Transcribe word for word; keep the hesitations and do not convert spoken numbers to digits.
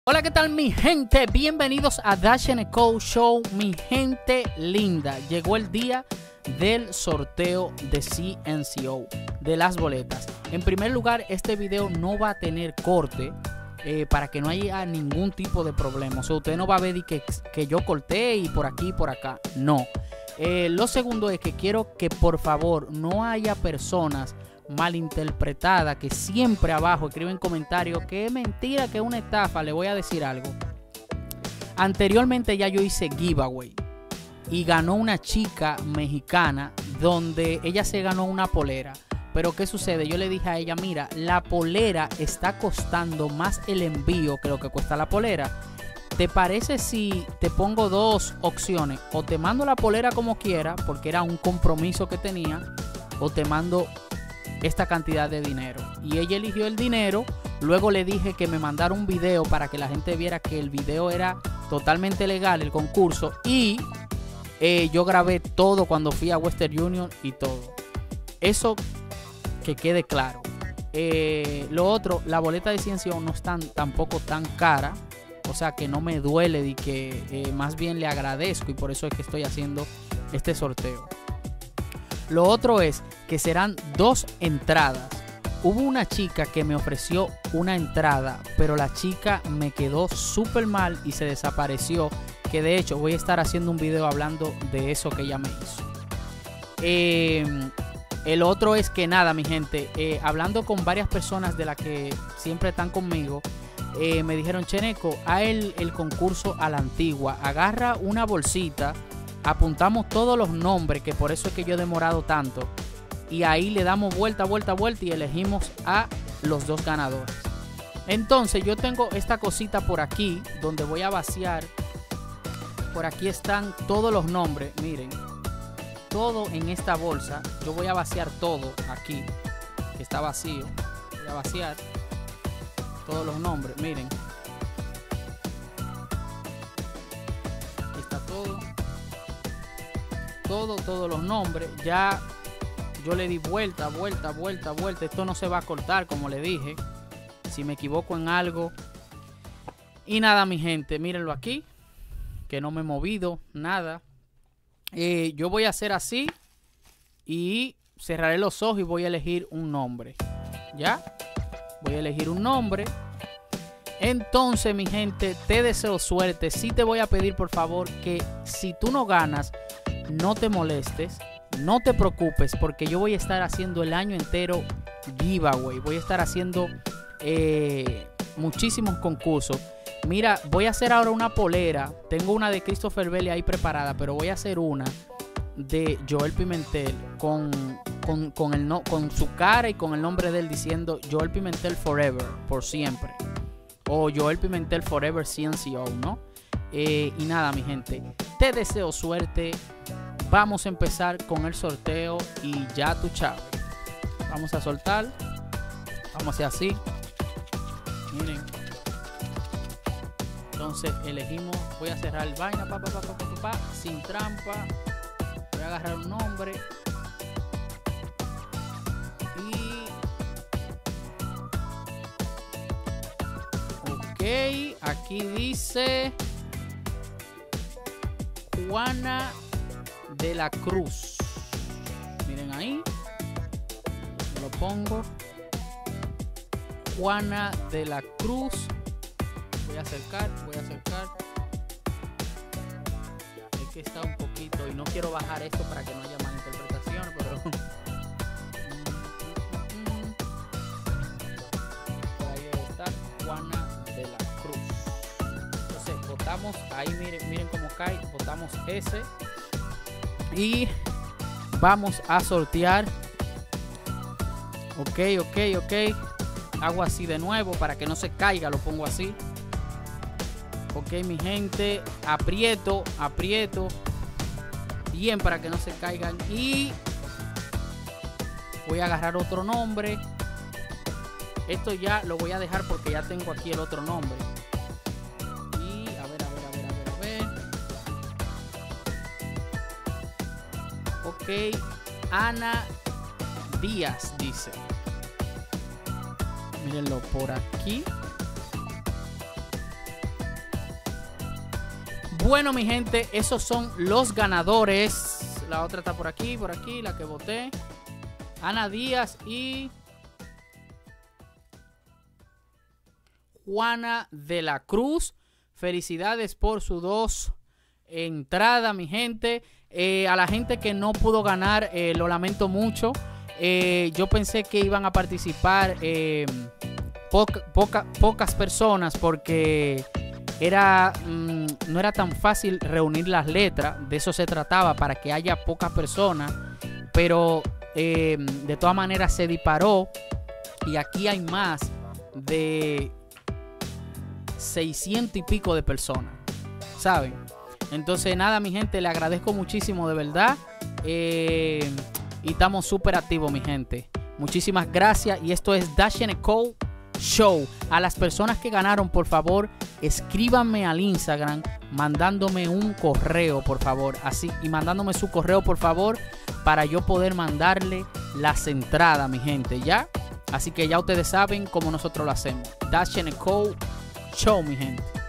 Hola, ¿qué tal mi gente? Bienvenidos a Dash and Co Show, mi gente linda. Llegó el día del sorteo de C N C O, de las boletas. En primer lugar, este video no va a tener corte eh, para que no haya ningún tipo de problema. O sea, usted no va a ver que, que yo corté y por aquí y por acá. No. Eh, lo segundo es que quiero que por favor no haya personas malinterpretada, que siempre abajo escriben comentarios que es mentira, que es una estafa. Le voy a decir algo. Anteriormente ya yo hice giveaway y ganó una chica mexicana donde ella se ganó una polera. Pero ¿qué sucede? Yo le dije a ella, mira, la polera está costando más el envío que lo que cuesta la polera. ¿Te parece si te pongo dos opciones? O te mando la polera como quiera, porque era un compromiso que tenía, o te mando esta cantidad de dinero. Y ella eligió el dinero. Luego le dije que me mandara un video para que la gente viera que el video era totalmente legal, el concurso. Y eh, yo grabé todo cuando fui a Western Union y todo. Eso que quede claro. Eh, lo otro, la boleta de C N C O no es tan, tampoco tan cara. O sea que no me duele y que eh, más bien le agradezco. Y por eso es que estoy haciendo este sorteo. Lo otro es que serán dos entradas. Hubo una chica que me ofreció una entrada, pero la chica me quedó súper mal y se desapareció. Que de hecho voy a estar haciendo un video hablando de eso que ella me hizo. Eh, el otro es que nada, mi gente, eh, hablando con varias personas de las que siempre están conmigo, eh, me dijeron, Cheneco, haz el, el concurso a la antigua. Agarra una bolsita. Apuntamos todos los nombres, que por eso es que yo he demorado tanto. Y ahí le damos vuelta, vuelta, vuelta y elegimos a los dos ganadores. Entonces yo tengo esta cosita por aquí, donde voy a vaciar. Por aquí están todos los nombres, miren. Todo en esta bolsa. Yo voy a vaciar todo aquí, que está vacío. Voy a vaciar todos los nombres, miren. Aquí está todo. Todo, todos los nombres. Ya yo le di vuelta, vuelta, vuelta, vuelta. Esto no se va a cortar, como le dije. Si me equivoco en algo. Y nada, mi gente, mírenlo aquí. Que no me he movido, nada. Eh, yo voy a hacer así. Y cerraré los ojos y voy a elegir un nombre. ¿Ya? Voy a elegir un nombre. Entonces, mi gente, te deseo suerte. Sí te voy a pedir, por favor, que si tú no ganas, no te molestes, no te preocupes, porque yo voy a estar haciendo el año entero giveaway. Voy a estar haciendo eh, muchísimos concursos. Mira, voy a hacer ahora una polera. Tengo una de Christopher Belli ahí preparada, pero voy a hacer una de Joel Pimentel con, con, con, el no, con su cara y con el nombre de él diciendo Joel Pimentel Forever, por siempre. O Joel Pimentel Forever C N C O, ¿no? Eh, y nada, mi gente, te deseo suerte. Vamos a empezar con el sorteo y ya tú chao. Vamos a soltar. Vamos a hacer así. Miren. Entonces elegimos. Voy a cerrar el vaina. Pa, pa, pa, pa, pa, pa, sin trampa. Voy a agarrar un nombre. Y. Ok. Aquí dice Juana de la Cruz. Miren ahí. Lo pongo. Juana de la Cruz. Voy a acercar, voy a acercar. Es que está un poquito y no quiero bajar esto para que no haya malinterpretación, pero ahí está Juana de la Cruz. Entonces botamos ahí, miren, miren cómo cae. Botamos ese. Y vamos a sortear. Ok, ok, ok. Hago así de nuevo para que no se caiga. Lo pongo así. Ok, mi gente. Aprieto, aprieto. Bien para que no se caigan. Y voy a agarrar otro nombre. Esto ya lo voy a dejar porque ya tengo aquí el otro nombre. Y a ver, a ver, a ver, a ver, a ver. Ok, Ana Díaz dice. Mírenlo por aquí. Bueno, mi gente, esos son los ganadores. La otra está por aquí, por aquí, la que voté. Ana Díaz y Juana de la Cruz. Felicidades por sus dos entradas, mi gente. Eh, a la gente que no pudo ganar, eh, lo lamento mucho. Eh, yo pensé que iban a participar eh, poca, poca, pocas personas porque era, mmm, no era tan fácil reunir las letras. De eso se trataba, para que haya pocas personas. Pero eh, de todas maneras se disparó. Y aquí hay más de seiscientos y pico de personas, ¿saben? Entonces nada, mi gente, le agradezco muchísimo, de verdad. Eh, y estamos súper activos, mi gente. Muchísimas gracias. Y esto es Dash and Co Show. A las personas que ganaron, por favor, escríbanme al Instagram mandándome un correo, por favor. Así, y mandándome su correo, por favor, para yo poder mandarle las entradas, mi gente, ¿ya? Así que ya ustedes saben cómo nosotros lo hacemos. Dash and Co Show, mi gente.